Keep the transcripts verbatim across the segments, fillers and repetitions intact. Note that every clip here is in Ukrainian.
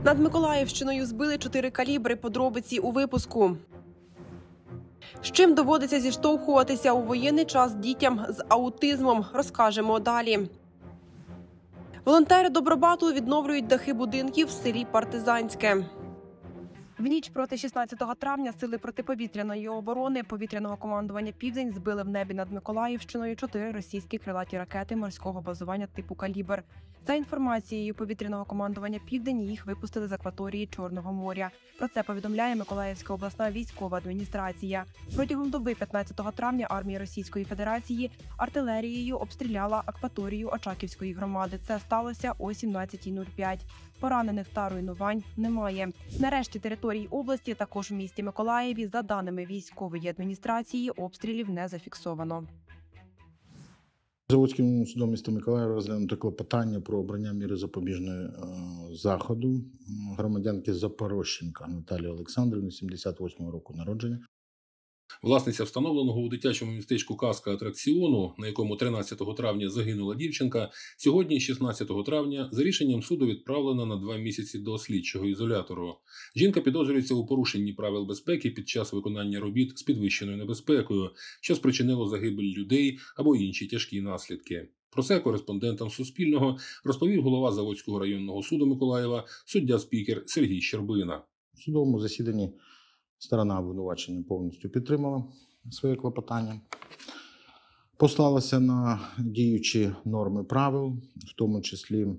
Над Миколаївщиною збили чотири калібри. Подробиці у випуску. З чим доводиться зіштовхуватися у воєнний час дітям з аутизмом, розкажемо далі. Волонтери Добробату відновлюють дахи будинків в селі Партизанське. В ніч проти шістнадцятого травня сили протиповітряної оборони повітряного командування «Південь» збили в небі над Миколаївщиною чотири російські крилаті ракети морського базування типу «Калібр». За інформацією повітряного командування «Південь», їх випустили з акваторії Чорного моря. Про це повідомляє Миколаївська обласна військова адміністрація. Протягом доби п'ятнадцятого травня армія Російської Федерації артилерією обстріляла акваторію Очаківської громади. Це сталося о сімнадцятій нуль п'ять. Поранених та руйнувань немає. Нарешті території області, також в місті Миколаєві, за даними військової адміністрації, обстрілів не зафіксовано. Заводським судом міста Миколаєва розглянуто клопотання про обрання міри запобіжного е, заходу громадянки Запорожченка Наталії Олександрівни, сімдесят восьмого року народження. Власниця встановленого у дитячому містечку «Казка» атракціону, на якому тринадцятого травня загинула дівчинка, сьогодні, шістнадцятого травня, за рішенням суду відправлена на два місяці до слідчого ізолятору. Жінка підозрюється у порушенні правил безпеки під час виконання робіт з підвищеною небезпекою, що спричинило загибель людей або інші тяжкі наслідки. Про це кореспондентам Суспільного розповів голова Заводського районного суду Миколаєва, суддя-спікер Сергій Щербина. В судовому засіданні сторона обвинувачення повністю підтримала своє клопотання, послалася на діючі норми правил, в тому числі е,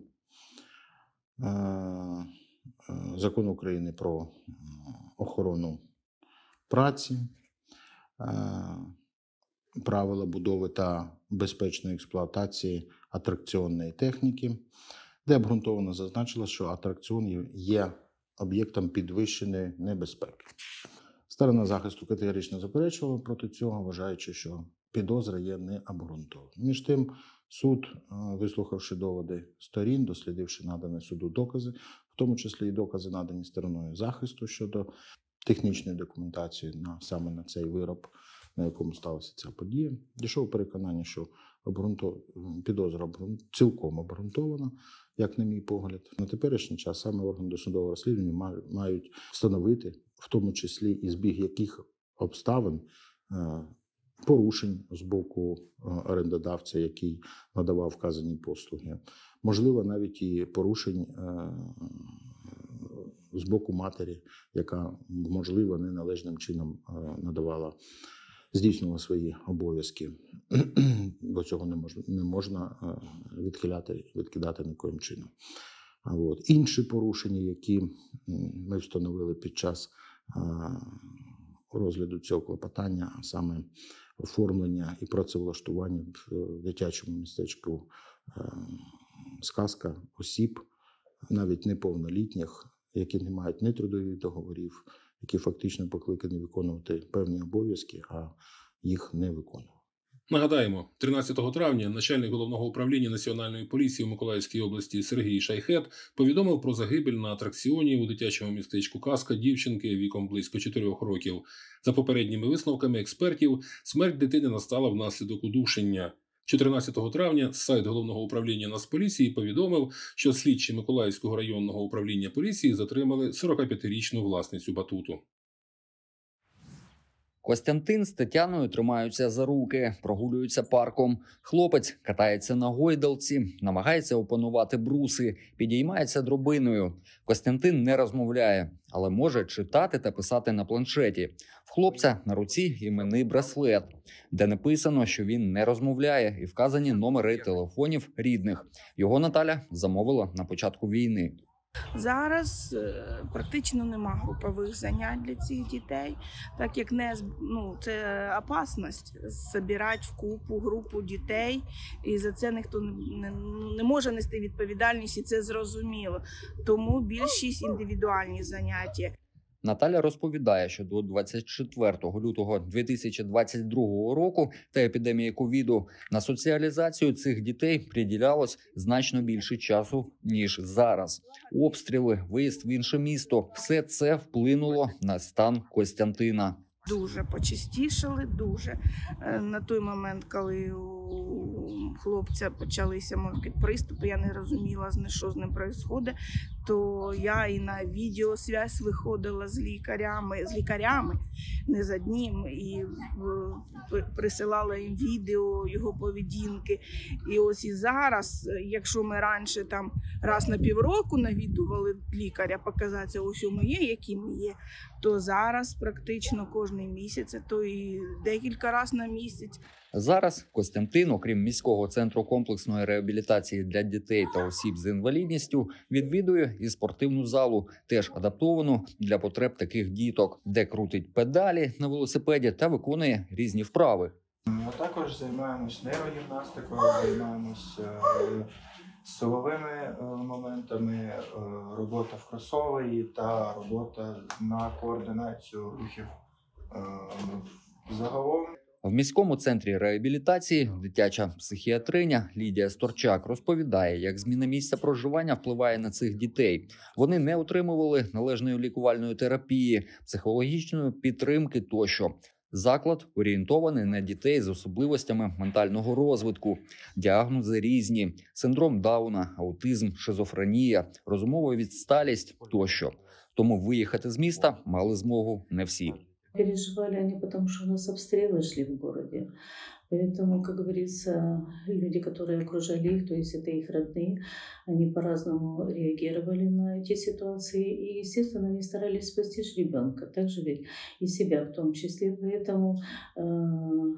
е, Закон України про охорону праці, е, правила будови та безпечної експлуатації атракціонної техніки, де обґрунтовано зазначила, що атракціон є об'єктом підвищеної небезпеки. Сторона захисту категорично заперечувала проти цього, вважаючи, що підозра є необґрунтованою. Між тим, суд, вислухавши доводи сторін, дослідивши надані суду докази, в тому числі і докази, надані стороною захисту щодо технічної документації на, саме на цей вироб, на якому сталася ця подія, дійшов переконання, що обґрунтов... підозра цілком обґрунтована, як на мій погляд. На теперішній час саме органи досудового розслідування мають встановити, в тому числі і збіг яких обставин, порушень з боку орендодавця, який надавав вказані послуги. Можливо, навіть і порушень з боку матері, яка, можливо, неналежним чином надавала, здійснювала свої обов'язки, бо цього не можна, не можна відхиляти, відкидати нікоїм чином. А от інші порушення, які ми встановили під час розгляду цього клопотання, а саме оформлення і працевлаштування в дитячому містечку «Сказка» осіб, навіть неповнолітніх, які не мають ні трудових договорів, які фактично покликані виконувати певні обов'язки, а їх не виконували. Нагадаємо, тринадцятого травня начальник Головного управління Національної поліції у Миколаївській області Сергій Шайхет повідомив про загибель на атракціоні у дитячому містечку «Казка» дівчинки віком близько чотирьох років. За попередніми висновками експертів, смерть дитини настала внаслідок удушення. чотирнадцятого травня сайт Головного управління Нацполіції повідомив, що слідчі Миколаївського районного управління поліції затримали сорокап'ятирічну власницю батуту. Костянтин з Тетяною тримаються за руки, прогулюються парком. Хлопець катається на гойдалці, намагається опанувати бруси, підіймається драбиною. Костянтин не розмовляє, але може читати та писати на планшеті. В хлопця на руці іменний браслет, де написано, що він не розмовляє, і вказані номери телефонів рідних. Його Наталя замовила на початку війни. Зараз практично нема групових занять для цих дітей, так як не, ну, це опасність збирати в купу групу дітей, і за це ніхто не, не може нести відповідальність, і це зрозуміло. Тому більшість індивідуальні заняття. Наталя розповідає, що до двадцять четвертого лютого дві тисячі двадцять другого року та епідемії ковіду на соціалізацію цих дітей приділялось значно більше часу, ніж зараз. Обстріли, виїзд в інше місто – все це вплинуло на стан Костянтина. Дуже почастішали, дуже. На той момент, коли у хлопця почалися, може, приступи, я не розуміла, що з ним відбувається. то я і на відеосвязь виходила з лікарями, з лікарями, не з одним, і присилала їм відео його поведінки. І ось і зараз, якщо ми раніше там раз на півроку навідували лікаря, показатися, ось ми є, які ми є, то зараз практично кожен місяць, то і декілька разів на місяць. Зараз Костянтин, окрім міського центру комплексної реабілітації для дітей та осіб з інвалідністю, відвідує і спортивну залу, теж адаптовану для потреб таких діток, де крутить педалі на велосипеді та виконує різні вправи. Ми також займаємось нейрогімнастикою, займаємось силовими моментами, робота в кросовері та робота на координацію рухів загалом. В міському центрі реабілітації дитяча психіатриня Лідія Сторчак розповідає, як зміна місця проживання впливає на цих дітей. Вони не отримували належної лікувальної терапії, психологічної підтримки тощо. Заклад орієнтований на дітей з особливостями ментального розвитку. Діагнози різні – синдром Дауна, аутизм, шизофренія, розумова відсталість тощо. Тому виїхати з міста мали змогу не всі. Переживали они, потому что у нас обстрелы шли в городе. Поэтому, как говорится, люди, которые окружали их, то есть это их родные, они по-разному реагировали на эти ситуации. И, естественно, они старались спасти ребенка, также ведь и себя в том числе. Поэтому э,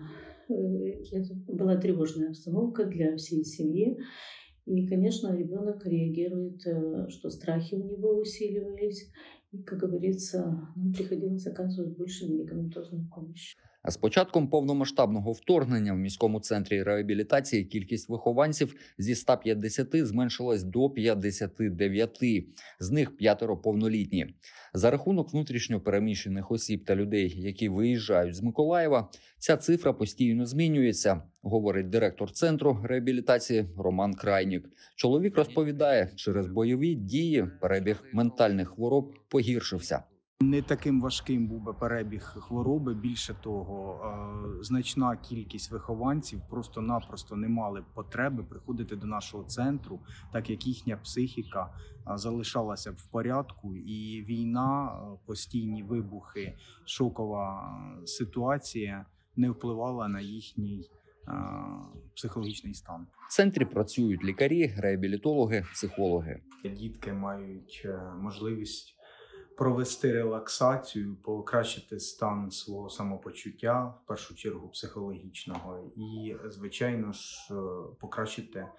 это была тревожная обстановка для всей семьи. И, конечно, ребенок реагирует, что страхи у него усиливались. И, как говорится, нам приходилось оказывать больше медикаментозную помощь. А з початком повномасштабного вторгнення в міському центрі реабілітації кількість вихованців зі ста п'ятдесяти зменшилась до п'ятдесяти дев'яти, з них п'ятеро повнолітні. За рахунок внутрішньо переміщених осіб та людей, які виїжджають з Миколаєва, ця цифра постійно змінюється, говорить директор центру реабілітації Роман Крайнік. Чоловік розповідає, через бойові дії перебіг ментальних хвороб погіршився. Не таким важким був би перебіг хвороби, більше того, значна кількість вихованців просто-напросто не мали потреби приходити до нашого центру, так як їхня психіка залишалася в порядку, і війна, постійні вибухи, шокова ситуація не впливала на їхній психологічний стан. В центрі працюють лікарі, реабілітологи, психологи. Дітки мають можливість провести релаксацію, покращити стан свого самопочуття, в першу чергу психологічного, і, звичайно ж, покращити е,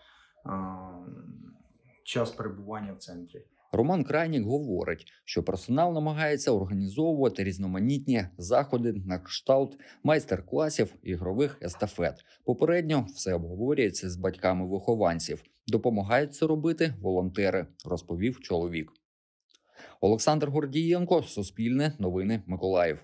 час перебування в центрі. Роман Крайнік говорить, що персонал намагається організовувати різноманітні заходи на кшталт майстер-класів, ігрових естафет. Попередньо все обговорюється з батьками вихованців. Допомагають це робити волонтери, розповів чоловік. Олександр Гордієнко, Суспільне, Новини, Миколаїв.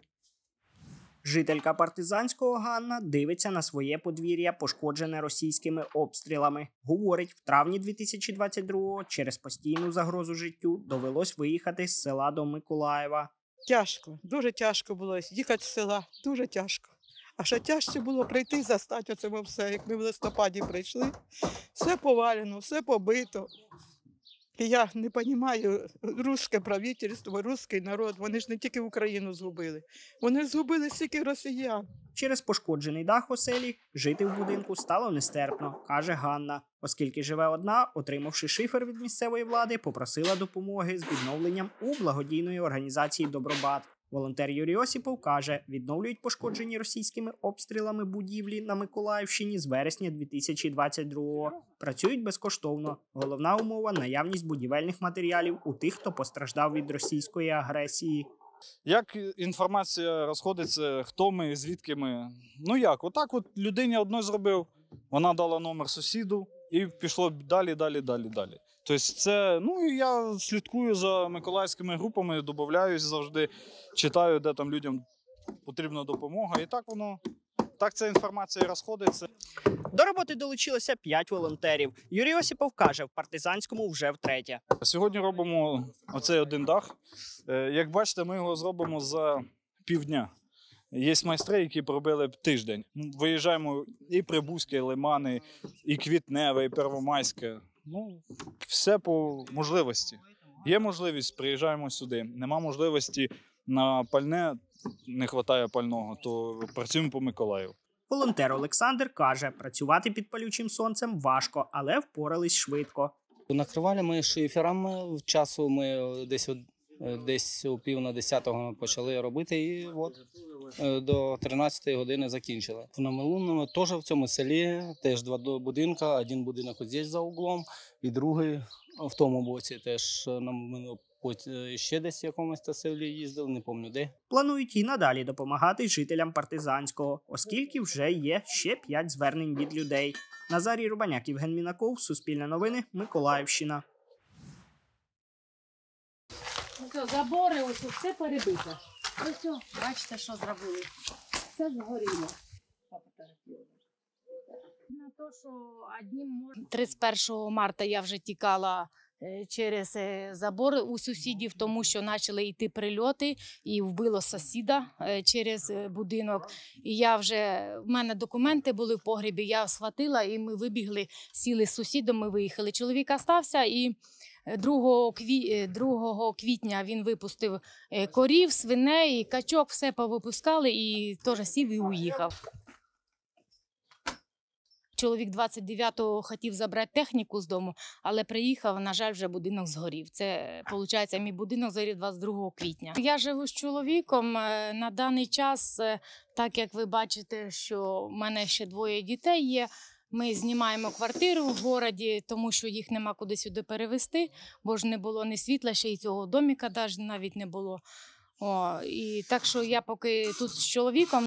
Жителька Партизанського Ганна дивиться на своє подвір'я, пошкоджене російськими обстрілами. Говорить, в травні дві тисячі двадцять другого через постійну загрозу життю довелось виїхати з села до Миколаєва. Тяжко, дуже тяжко було їхати з села, дуже тяжко. А ще тяжче було прийти, застати оце все, як ми в листопаді прийшли. Все повалено, все побито. І я не розумію, русське правительство, русський народ, вони ж не тільки Україну згубили, вони ж згубили стільки росіян. Через пошкоджений дах оселі жити в будинку стало нестерпно, каже Ганна. Оскільки живе одна, отримавши шифер від місцевої влади, попросила допомоги з відновленням у благодійної організації «Добробат». Волонтер Юрій Осіпов каже, відновлюють пошкоджені російськими обстрілами будівлі на Миколаївщині з вересня дві тисячі двадцять другого. Працюють безкоштовно. Головна умова – наявність будівельних матеріалів у тих, хто постраждав від російської агресії. Як інформація розходиться, хто ми, звідки ми? Ну як, отак от людині одної зробив, вона дала номер сусіду і пішло далі, далі, далі, далі. Тобто це, ну і я слідкую за миколаївськими групами, додаюсь завжди, читаю, де там людям потрібна допомога, і так воно, так ця інформація розходиться. До роботи долучилося п'ять волонтерів. Юрій Осіпов каже, в Партизанському вже втретє. Сьогодні робимо оцей один дах. Як бачите, ми його зробимо за півдня. Є майстри, які пробили тиждень. Виїжджаємо і Прибузьке, і Лимани, і Квітневе, і Первомайське. Ну, все по можливості. Є можливість, приїжджаємо сюди. Нема можливості на пальне, не вистачає пального, то працюємо по Миколаїв. Волонтер Олександр каже, працювати під палючим сонцем важко, але впорались швидко. Накривали ми шифером, часу ми десь, десь у пів на десятого почали робити і от до тринадцятої години закінчили. В Намилуному теж в цьому селі теж два будинки, один будинок ось тут за углом і другий в тому боці теж нам ще десь в якомусь селі їздили, не пам'ятаю де. Планують і надалі допомагати жителям Партизанського, оскільки вже є ще п'ять звернень від людей. Назарій Рубаняк, Євген Мінаков, Суспільне новини, Миколаївщина. Ось забори, ось все перебито. Ось, бачите, що зробили. Все згоріло. На то, що одним можна... тридцять першого марта я вже тікала через забор у сусідів, тому що почали йти прильоти і вбило сусіда через будинок. І я вже, в мене документи були в погребі, я схватила і ми вибігли, сіли з сусідом, ми виїхали. Чоловік остався і другого квітня він випустив корів, свиней, качок, все повипускали і теж сів і уїхав. Чоловік двадцять дев'ятого хотів забрати техніку з дому, але приїхав, на жаль, вже будинок згорів. Це, виходить, мій будинок згорів двадцять другого квітня. Я живу з чоловіком на даний час, так як ви бачите, що в мене ще двоє дітей є. Ми знімаємо квартиру в місті, тому що їх нема куди сюди перевезти, бо ж не було ні світла, ще й цього доміка навіть не було. О, і так що я поки тут з чоловіком.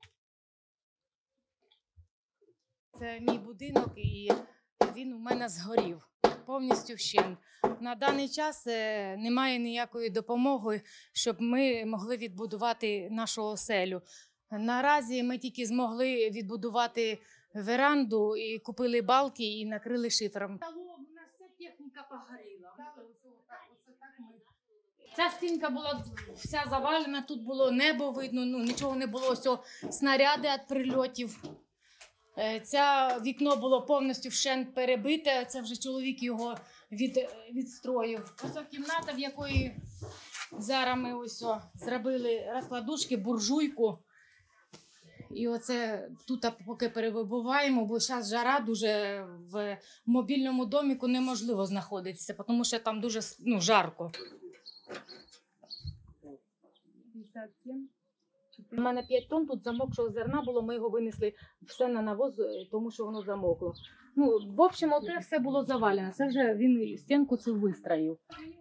Це мій будинок, і він у мене згорів повністю вщент. На даний час немає ніякої допомоги, щоб ми могли відбудувати нашу оселю. Наразі ми тільки змогли відбудувати веранду, і купили балки і накрили шифером. У нас вся техніка погоріла. Ця стінка була вся завалена, тут було небо видно, ну, нічого не було, ось снаряди від прильотів. Це вікно було повністю вщент перебите, це вже чоловік його від, відстроїв. Ось кімната, в якої зараз ми ось о, зробили розкладушки, буржуйку. І оце тут поки перебуваємо, бо зараз жара дуже, в мобільному доміку неможливо знаходитися, тому що там дуже ну, жарко. У мене п'ять тонн тут замокшого зерна було, ми його винесли все на навоз, тому що воно замокло. Ну, в общем, оце все було завалено, це вже він стінку цю вистроїв.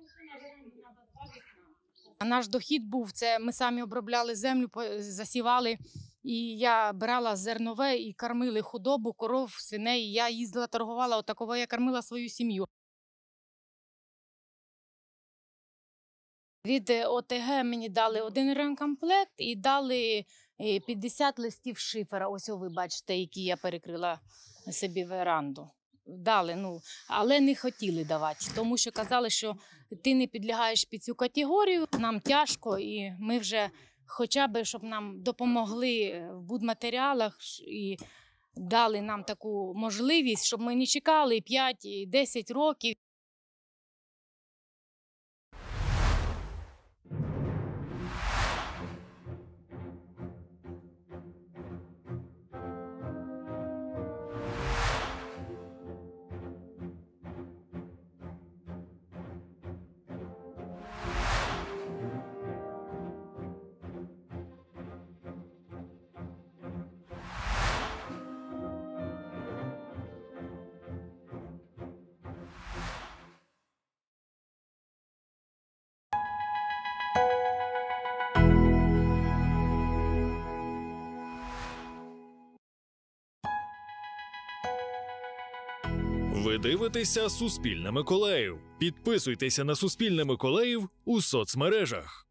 Наш дохід був, це ми самі обробляли землю, засівали, і я брала зернове і кормили худобу, коров, свиней, я їздила, торгувала, отакого я кормила свою сім'ю. Від О Те Ге мені дали один ремкомплект і дали п'ятдесят листів шифера. Ось ви бачите, які я перекрила собі веранду. Дали, ну, але не хотіли давати, тому що казали, що ти не підлягаєш під цю категорію, нам тяжко, і ми вже хоча б, щоб нам допомогли в будматеріалах і дали нам таку можливість, щоб ми не чекали п'ять-десять років. Ви дивитеся «Суспільне Миколаїв». Підписуйтеся на «Суспільне Миколаїв» у соцмережах.